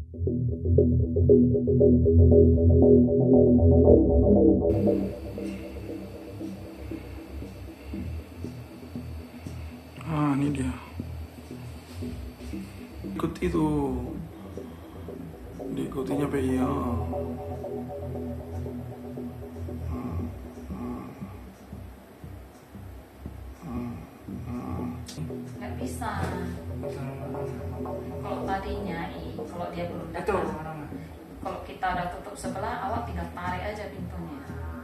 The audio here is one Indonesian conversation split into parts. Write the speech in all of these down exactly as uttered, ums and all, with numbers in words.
Ah, ini dia. Ikut itu. Diikutinya P I A. Nggak bisa. Kalau tadinya, i, kalau dia belum datang, kalau kita udah tutup sebelah, awak tinggal tarik aja pintunya.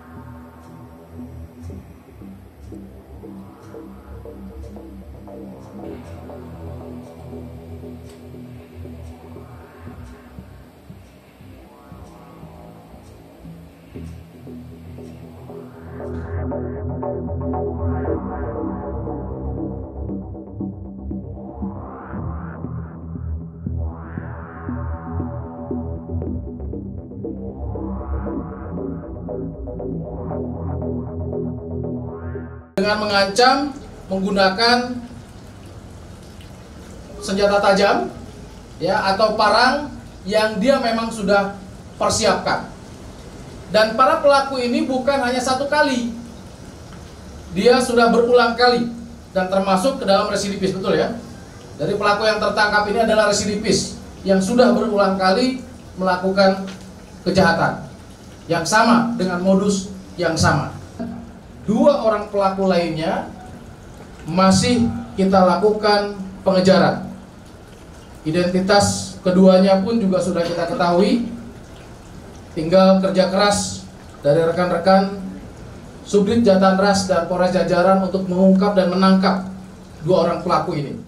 Dengan mengancam menggunakan senjata tajam ya atau parang yang dia memang sudah persiapkan. Dan para pelaku ini bukan hanya satu kali, dia sudah berulang kali dan termasuk ke dalam residipis, betul ya. Dari pelaku yang tertangkap ini adalah residipis yang sudah berulang kali melakukan kejahatan yang sama dengan modus yang sama. Dua orang pelaku lainnya masih kita lakukan pengejaran. Identitas keduanya pun juga sudah kita ketahui. Tinggal kerja keras dari rekan-rekan Subdit Jatanras dan Polres Jajaran untuk mengungkap dan menangkap dua orang pelaku ini.